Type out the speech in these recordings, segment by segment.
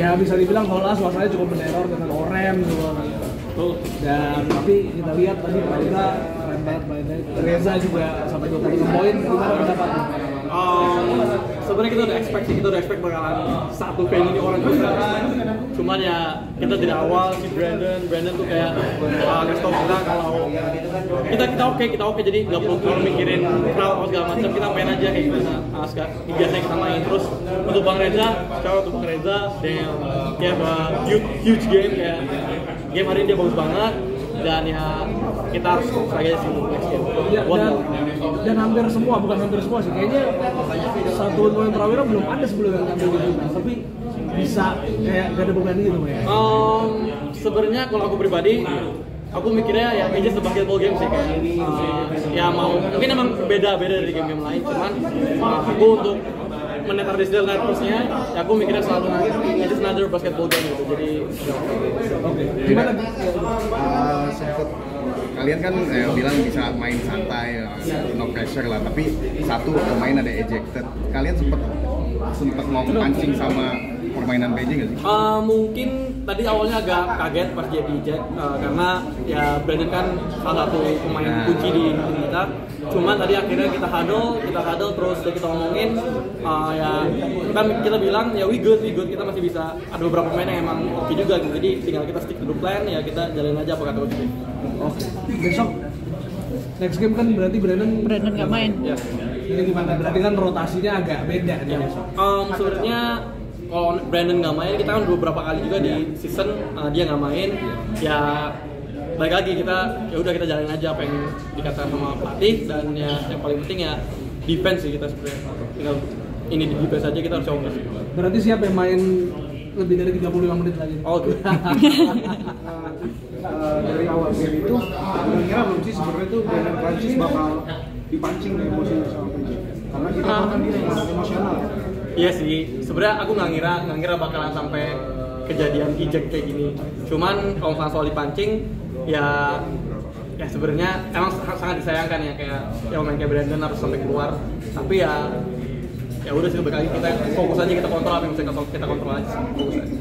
ya bisa dibilang Hola suasananya cukup meneror dengan Oren gitu. Dan tapi kita lihat tadi Prawira keren banget mainnya. Reza juga sampai 26 poin. Gimana pendapatnya? Sebenarnya kita udah expect bakalan satu venue ini orang juga. Cuman ya kita dari awal si Brandon tuh kayak ngasih tau kita kalau kita oke jadi nggak perlu terlalu mikirin crowd atau segala macam, kita main aja kayak gimana biasanya kita main. Terus untuk Bang Reza, dan dia huge game, kayak game hari ini dia bagus banget dan ya kita harus fokus lagi sih untuk next game. Dan hampir semua, bukan hampir semua sih, kayaknya satu pemain Prawira belum ada sebelumnya yang ngambil di final, tapi bisa kayak gak ada beban gitu ya. Sebenarnya kalau aku pribadi, aku mikirnya ya ini just a basketball game sih kayak ya mau mungkin emang beda dari game-game lain, cuman aku untuk menetralisir nervousnya, ya aku mikirnya selalu it's just another basketball game gitu. Jadi gimana? Sempet kalian kan bilang bisa main santai, no pressure lah, tapi satu pemain ada ejected. Kalian sempet mau pancing sama permainan PJ nggak sih? Mungkin tadi awalnya agak kaget pas dia eject karena ya Brandon kan salah satu pemain kunci di tim kita. Cuman tadi akhirnya kita huddle terus kita ngomongin ya kita bilang ya we good, kita masih bisa, ada beberapa pemain yang emang oke juga gitu. Jadi tinggal kita stick to the plan, ya kita jalanin aja apa kata coach. Oke. Besok next game kan berarti Brandon nggak main. Ya. Ini gimana? Berarti kan rotasinya agak beda nih besok. Sebenarnya kalau Brandon nggak main, kita kan beberapa kali juga di season dia nggak main, ya balik lagi kita jalanin aja apa yang dikatakan sama pelatih, dan ya yang paling penting ya defense sih, kita sebenarnya tinggal ini di defense aja, kita harus coba. Berarti siapa yang main lebih dari 35 menit lagi? Oh gitu. Dari awal game itu kira belum sih sebenarnya tuh Brandon Francis bakal dipancing emosinya sama PJ, karena kita tahu kan dia emosional. Iya sih, sebenarnya aku nggak ngira bakalan sampai kejadian eject kayak gini. Cuman kalau misalnya soal dipancing, ya sebenarnya emang sangat disayangkan ya, kayak yang main kayak Brandon harus sampai keluar. Tapi ya udah sih, berkali kita fokus aja, kita kontrol apa yang bisa kita kontrol aja. Fokus aja.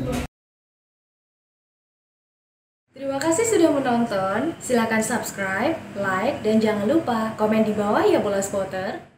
Terima kasih sudah menonton. Silakan subscribe, like, dan jangan lupa komen di bawah ya Bola Spotter.